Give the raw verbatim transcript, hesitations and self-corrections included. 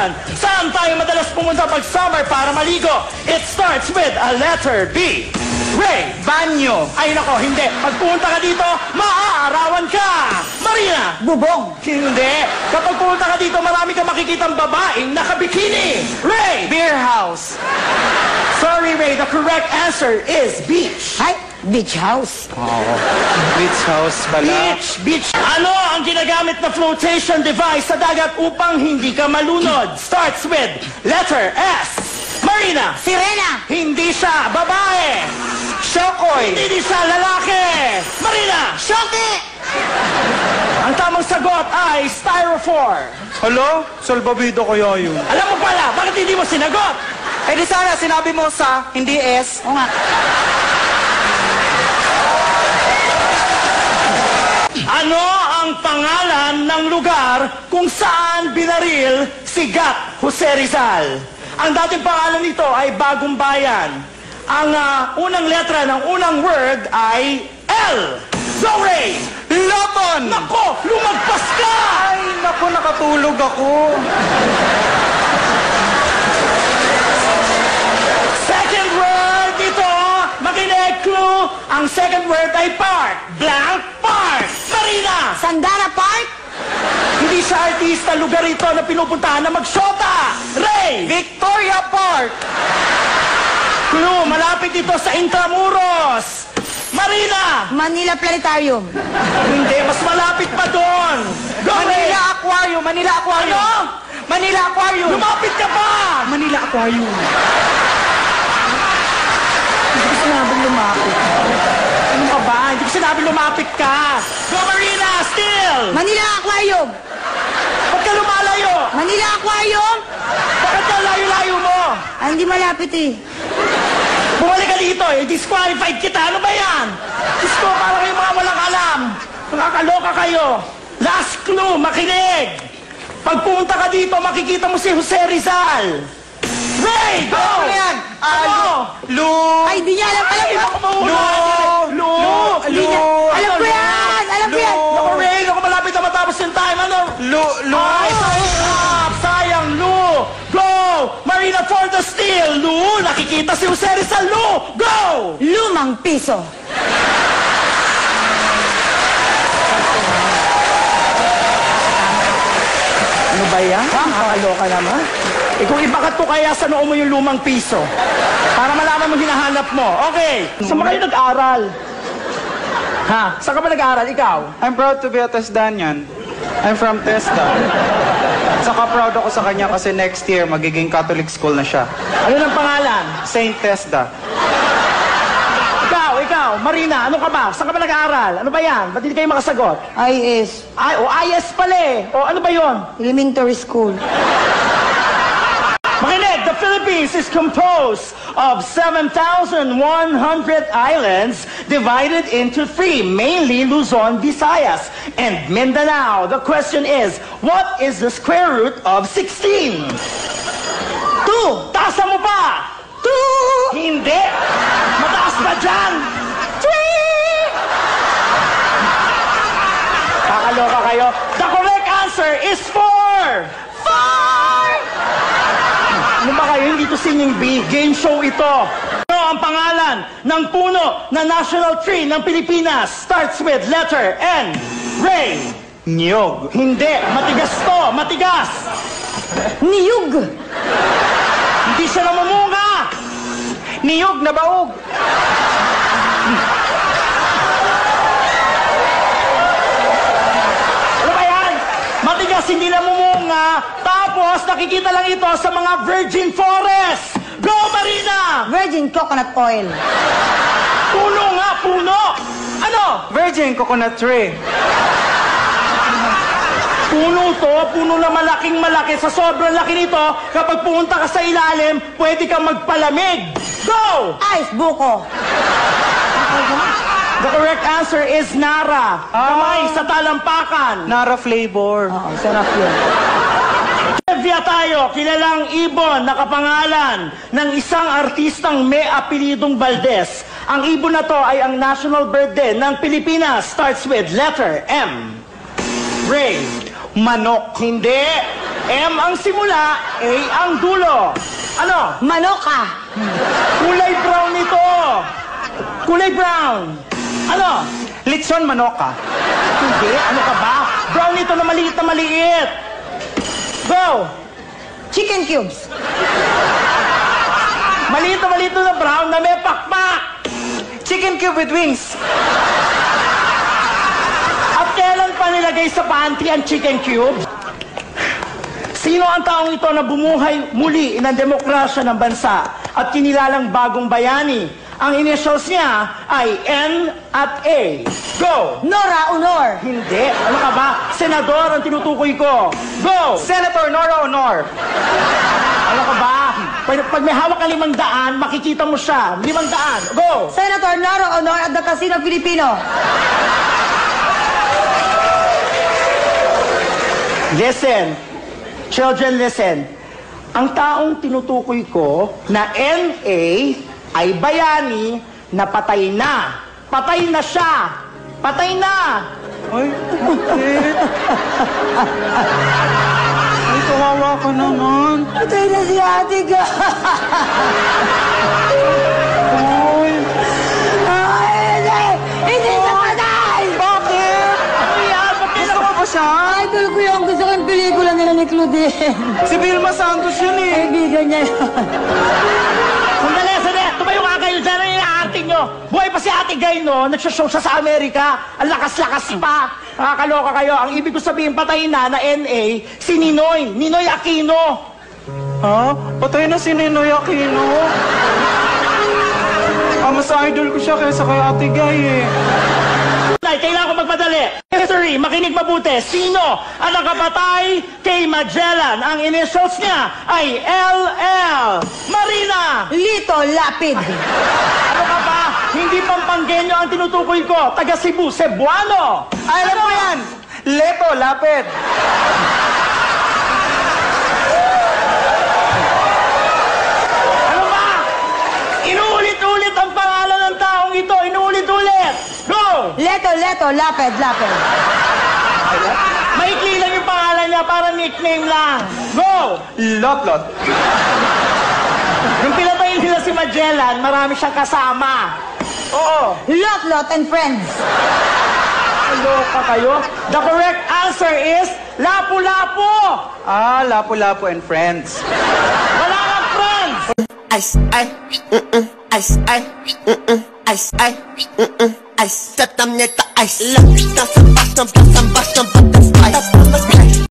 Palawan. Saan tayo madalas pumunta pag summer para maligo? It starts with a letter B. Ray. Banyo. Ay nako, hindi. Pag pumunta ka dito, maaarawan ka. Marina. Bubong. Hindi. Kapag pumunta ka dito, marami ka makikitang babaeng nakabikini. Ray. Beer house. Sorry, Ray. The correct answer is beach. Ay, beach house. Oh, beach house pala. Beach, beach. Ano ang ginagamit na flotation device sa dagat upang hindi ka malunod? Starts with letter S. Marina. Sirena. Hindi siya babae. Shokoy. Hindi siya lalaki. Marina. Shoki. Ang tamang sagot ay styrofoam. Hello? Salbabido kaya yun. Alam mo pala, bakit hindi mo sinagot? Eh di sana sinabi mo sa, hindi S. O nga. Ano ang pangalan ng lugar kung saan binaril si Gat Jose Rizal? Ang dating pangalan nito ay Bagong Bayan. Ang uh, unang letra ng unang word ay L. Go, Ray! Laban! Nako, lumagpas ka! Ay, naku, nakatulog ako. Second word ito, makinig, clue. Ang second word ay park. Blank park. Marina! Sandara Park. Hindi siya artista, lugar ito na pinupuntahan na magsyota. Ray! Victoria Park! Clue, malapit ito sa Intramuros. Marina! Manila Planetarium. Hindi, mas malapit pa doon. Go, Ray! Manila Aquarium! Manila Aquarium! Ano? Manila Aquarium! Lumapit ka pa! Manila Aquarium! Hindi ko sinabing lumapit. Ano ka ba? Hindi ko sinabing lumapit ka. Go, Marina! Still! Manila Aquarium. Ba't ka lumalayo? Manila Aquarium. Bakit ka layo-layo mo? Ay, hindi malapit eh. Bumalik ka dito eh. Disqualified kita. Ano ba yan? Diyos ko, parang kayong mga walang alam. Nakakaloka kayo. Last clue, makinig. Pag pumunta ka dito, makikita mo si Jose Rizal. Ray, go! Ano yan? Ano? Lu... Ay, di niya alam. Alam Ay, mo. ako mauna. Lu! Lu! Di niya. Alam ko yan. Alam ko yan. Naku, Ray, naku, malapit na matapos yung time. Ano? Lu... Lu... Ay, sayang, sayang, Lu! Go! Marina for the steal, Lu! Nakikita si Jose Rizal, Lu! Go! Lumang piso. Ano ba yan? Nakakaloka naman. Eh kung ibakat ko kaya sa noo mo yung lumang piso. Para malaman mo hinahanap mo. Okay. Saan ba kayo nag-aral? Ha? Saan ka ba nag-aral? Ikaw? I'm proud to be a Tesdanian. I'm from Tesda. Saka proud ako sa kanya kasi next year magiging Catholic school na siya. Ano ng pangalan? Saint Tesda. Ikaw, ikaw, Marina, ano ka ba? Saan ka ba nag-aaral? Ano ba yan? Ba't hindi kayo makasagot? I S. Ay, o I S pala eh. O ano ba yon? Elementary School. Makinig, the Philippines is composed of seven thousand one hundred islands divided into three, mainly Luzon, Visayas, and Mindanao. The question is, what is the square root of sixteen? Two! Taas mo pa! Two! Hindi! Mataas pa dyan! Three! Kakaloka kayo. The correct answer is four! Four! Ano ba kayo? Hindi to singing bee. Game show ito. Ano ang pangalan ng puno na national tree ng Pilipinas? Starts with letter N. Ray. Niyog. Hindi. Matigas to. Matigas. Niyug. Hindi siya namumunga. Niyog na baog. Ano ba yan? Matigas, hindi namumunga. Tapos, nakikita lang ito sa mga virgin forest. Go, Marina! Virgin coconut oil. Puno nga, puno. Ano? Virgin coconut tree. Puno to, puno na malaking malaki. Sa sobrang laki nito, kapag pumunta ka sa ilalim, pwede kang magpalamig. Go! Ice buko. The correct answer is Nara. Kamay sa talampakan. Nara flavor. Oo, sarap yun. Trivia tayo, kilalang ibon na kapangalan ng isang artistang may apelidong Valdez. Ang ibon na to ay ang national bird din ng Pilipinas. Starts with letter M. Ray. Manok. Hindi. M ang simula, A ang dulo. Ano? Manoka. Kulay brown nito. Kulay brown. Ano? Litson manoka. Hindi, ano ka ba? Brown ito na maliit na maliit. Go! Chicken cubes. Maliit na maliit na brown na may pakpak. Chicken cube with wings. At kailan pa nilagay sa pantry ang chicken cube? Sino ang taong ito na bumuhay muli ng demokrasya ng bansa at kinilalang bagong bayani? Ang initials niya ay N at A. Go! Nora Honor. Hindi. Ano ka ba? Senador ang tinutukoy ko. Go! Senator Nora Honor. Ano ka ba? Pag, pag may hawak ka limang daan, makikita mo siya. Limang daan. Go! Senator Nora Honor at the Casino Filipino. Listen. Children, listen. Ang taong tinutukoy ko na N A ay bayani na patay na. Patay na siya. Patay na. Ay, bakit? Ay, kawawa ka naman. Patay na si Ate Ga. Ay, Ay, hindi. Hindi siya patay. bakit? Ano yan? Bakit Gusto mo ba siya? Idol ko yung gusto ko yung pelikula nila ni Claudine. Si Vilma Santos yun eh. Kaibigan niya yun. Sandali, sandali. Tumayo nga kayo dyan. Ano yung ate nyo? Buhay pa si Ate Gay, no? Nagsashow siya sa Amerika. Ang lakas-lakas pa. Nakakaloka kayo. Ang ibig ko sabihin, patay na na N A, si Ninoy. Ninoy Aquino. Ha? Patay na si Ninoy Aquino. Ah, mas idol ko siya kaysa kay Ate Gay eh. Nay, kailangan ko magpadali. History, makinig mabuti. Sino ang nakapatay kay Magellan? Ang initials niya ay L L. Marina! Lito Lapid. Ano ka ba? Hindi Pampanggenyo ang tinutukoy ko. Taga Cebu, Cebuano. Ay, alam mo yan! Leto, lapid. Ano ba? Inuulit-ulit ang pangalan ng taong ito. Inuulit-ulit. Go! Leto, Leto, Lapid, Lapid. Maikli lang yung pangalan niya para nickname lang. Go! Lot-lot. Yung pinatay nila si Magellan, marami siyang kasama. Oo. Lot, Lot and Friends. Loka kayo. The correct answer is Lapu-Lapu. Ah, Lapu-Lapu and Friends. Wala kang friends. Ice, ice, mm-mm, ice, ice, mm-mm, ice, ice, mm-mm, ice. Set them near the ice. Look, that's a bust, bust, bust, bust, bust, bust, bust,